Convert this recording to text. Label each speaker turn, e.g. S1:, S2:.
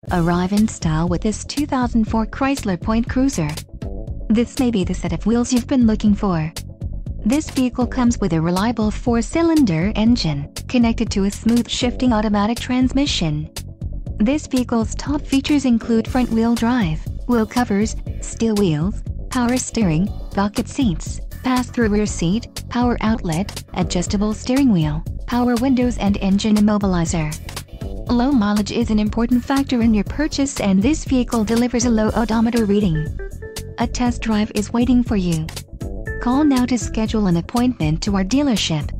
S1: Arrive in style with this 2004 Chrysler Point Cruiser. This may be the set of wheels you've been looking for. This vehicle comes with a reliable 4-cylinder engine, connected to a smooth shifting automatic transmission. This vehicle's top features include front-wheel drive, wheel covers, steel wheels, power steering, bucket seats, pass-through rear seat, power outlet, adjustable steering wheel, power windows and engine immobilizer. Low mileage is an important factor in your purchase, and this vehicle delivers a low odometer reading. A test drive is waiting for you. Call now to schedule an appointment to our dealership.